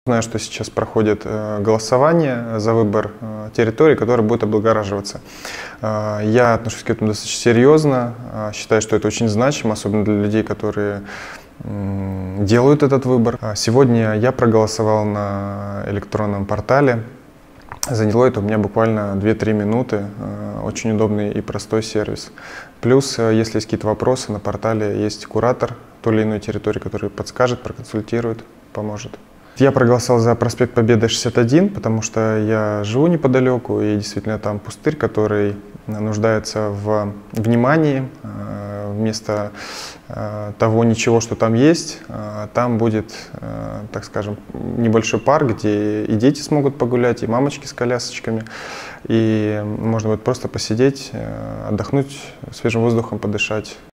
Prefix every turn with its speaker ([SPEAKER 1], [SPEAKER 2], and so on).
[SPEAKER 1] Знаю, что сейчас проходит голосование за выбор территории, которая будет облагораживаться. Я отношусь к этому достаточно серьезно, считаю, что это очень значимо, особенно для людей, которые делают этот выбор. Сегодня я проголосовал на электронном портале. Заняло это у меня буквально 2-3 минуты. Очень удобный и простой сервис. Плюс, если есть какие-то вопросы, на портале есть куратор той или иной территории, который подскажет, проконсультирует, поможет. Я проголосовал за проспект Победы 61, потому что я живу неподалеку, и действительно там пустырь, который нуждается в внимании. Вместо того ничего, что там есть, там будет, так скажем, небольшой парк, где и дети смогут погулять, и мамочки с колясочками, и можно будет просто посидеть, отдохнуть, свежим воздухом подышать.